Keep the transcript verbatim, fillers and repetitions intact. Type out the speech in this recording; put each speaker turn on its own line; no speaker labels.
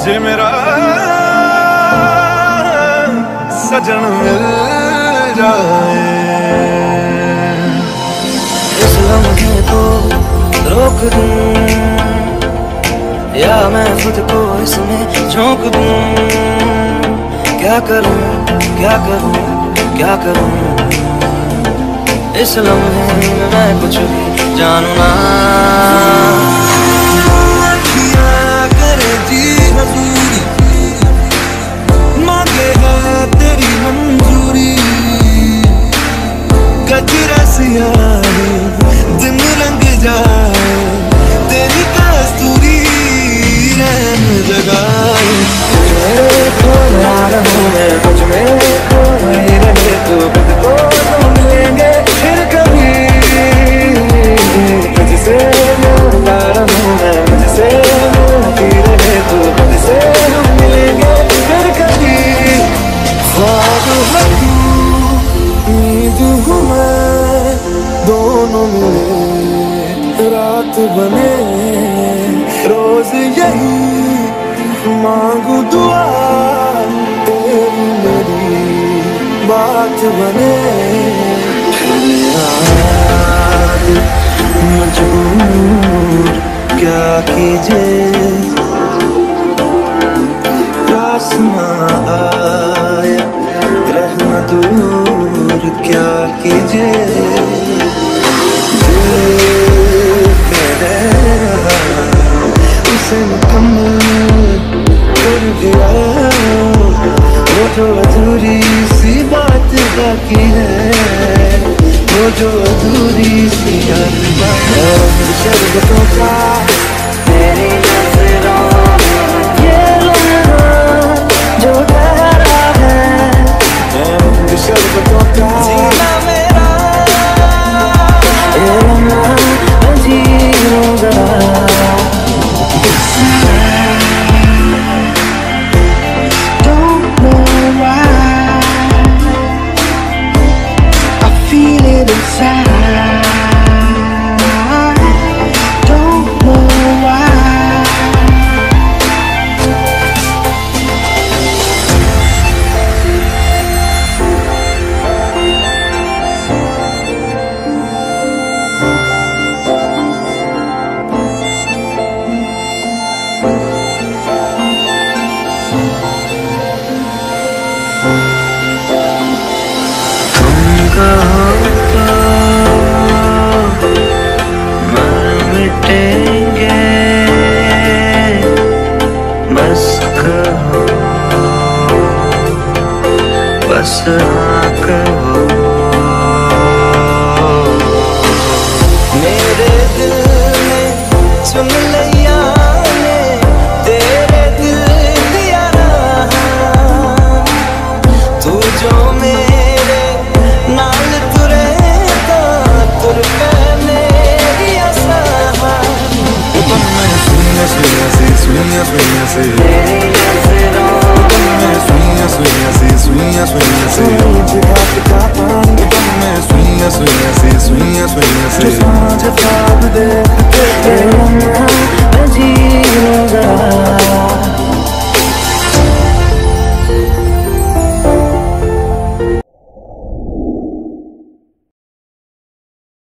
जे मेरा सजन मिल जाए।
इस लम्हे को रोक दूं या मैं खुद को इसमें झोंक दूं, क्या करूं क्या करूं क्या करूं, इस लम्हे में मैं कुछ भी जानूं ना।
अखियां करे जी हजूरी, मांगे है तेरी मंजूरी, गजरा सियाही दिन रंग जाए, तेरी कस्तूरी रैन जगाए।
मेरे को यार हूँ मैं, कुछ मेरे को ही रहे तो खुद को ढूंढ लेंगे फिर कभी। तुझसे मिलता रहूँ मैं, मुझसे मिलती रहे तो खुद से हम मिलेंगे फिर कभी।
ख्वाब है तू, नींद हूँ मैं, दोनों मिले रात बने, रोज यही मांगू दुआ, तेरी मेरी बात बने। याद मजबूर क्या कीजिए, पास ना आया रहना दूर क्या कीजिए। उसे मुकम्मल कर दिया, वो जो अधूरी सी बात बाकी है, वो जो अधूरी सी बात बाकी है। शरबतों का
तेरी नजरों में ये लम्हा जो ठहरा है,
शरबतों का
जीना मेरा ये लम्हा अजीब जरा।
Don't know why I feel it inside. Don't know why.
मर मिटेंगे बस कहो, बस हाँ कहो। मेरे दिल में चुन लिया ने तेरे दिल दिया रहा, तू जो मेरे नाल तुरे तो तुर पे मेरी आशा।
सुनिया सुनिया से सुनिया सुनिया से
तेरी नजरों
मैं सुनिया सुनिया से सुनिया सुनिया से
पानी
मैं सुनिया सुनिया से सुनिया सुनिया से
सांझ ख्वाब देख